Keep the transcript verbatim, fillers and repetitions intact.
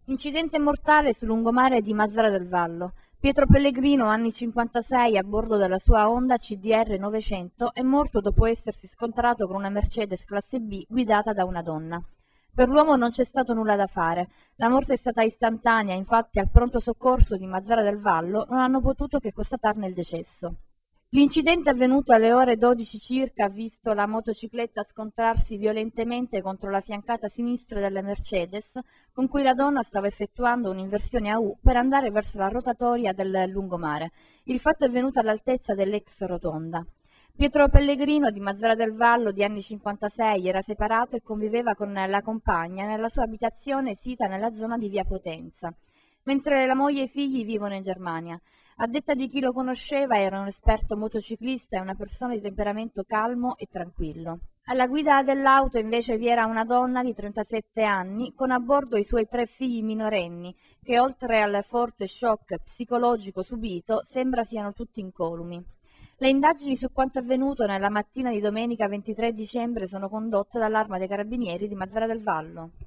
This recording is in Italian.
Incidente mortale sul lungomare di Mazara del Vallo. Pietro Pellegrino, anni cinquantasei, a bordo della sua Honda C D R novecento, è morto dopo essersi scontrato con una Mercedes classe B guidata da una donna. Per l'uomo non c'è stato nulla da fare. La morte è stata istantanea, infatti al pronto soccorso di Mazara del Vallo non hanno potuto che constatarne il decesso. L'incidente avvenuto alle ore dodici circa ha visto la motocicletta scontrarsi violentemente contro la fiancata sinistra della Mercedes, con cui la donna stava effettuando un'inversione a U per andare verso la rotatoria del lungomare. Il fatto è avvenuto all'altezza dell'ex rotonda. Pietro Pellegrino, di Mazara del Vallo, di anni cinquantasei, era separato e conviveva con la compagna nella sua abitazione sita nella zona di Via Potenza, mentre la moglie e i figli vivono in Germania. A detta di chi lo conosceva, era un esperto motociclista e una persona di temperamento calmo e tranquillo. Alla guida dell'auto invece vi era una donna di trentasette anni con a bordo i suoi tre figli minorenni che, oltre al forte shock psicologico subito, sembra siano tutti incolumi. Le indagini su quanto avvenuto nella mattina di domenica ventitré dicembre sono condotte dall'Arma dei Carabinieri di Mazara del Vallo.